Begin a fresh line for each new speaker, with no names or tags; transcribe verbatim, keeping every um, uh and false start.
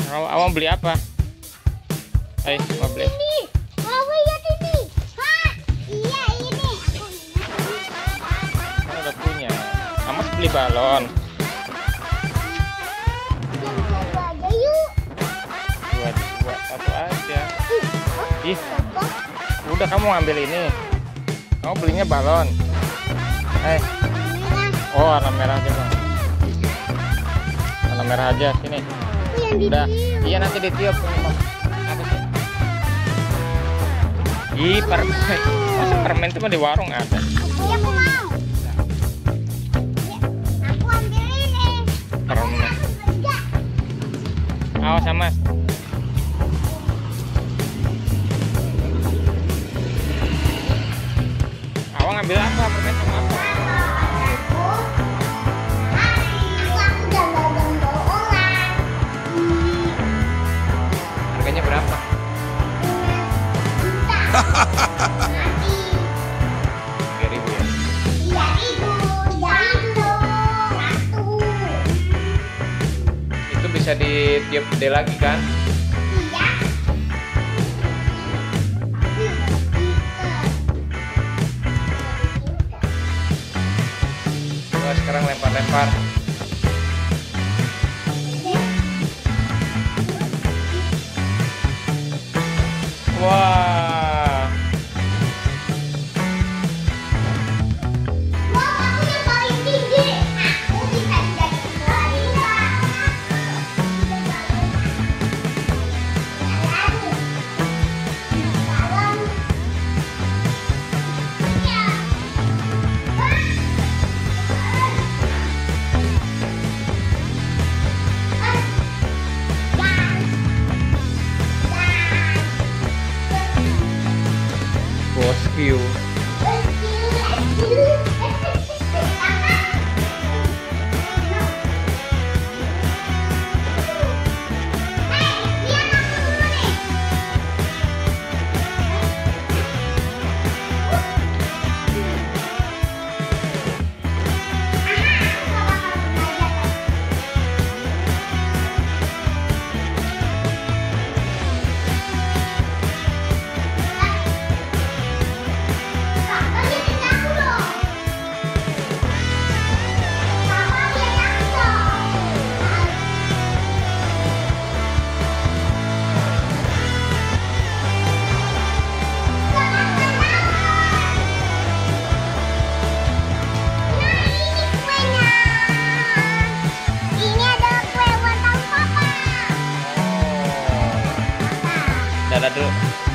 Awang, awang beli apa? Eh, mau beli?
Ini, mau lihat ini. Hah? Iya ini. Aku
Oh, udah punya. Amas beli balon.
yang satu aja yuk.
Dua, dua, satu aja.
Ih, oh,
Ih,
apa?
udah kamu ngambil ini. Kamu belinya balon. Eh,
Merah.
oh warna merah aja bang. Warna merah aja sini.
Aku yang di
Udah,
sini.
iya nanti ditiup ini bang. Apa sih? Ih, permen. Masa permen itu mah di warung ada.
Iya, aku mau. Aku ambil ini.
Permen.
Enggak.
Awas sama. Awang ngambil apa? Permen sama apa?
Aku. Aku aku udah dagang bohongan.
Harganya berapa?
Nanti.
Tiga ribu ya.
Iya itu. Satu. Satu.
Itu bisa ditiup gede lagi kan?
Iya.
Coba sekarang lempar-lempar. Wah,
Wow, aku yang paling tinggi. Aku bisa jadi juara. Balon. Iya.
bosku. Dadah dulu.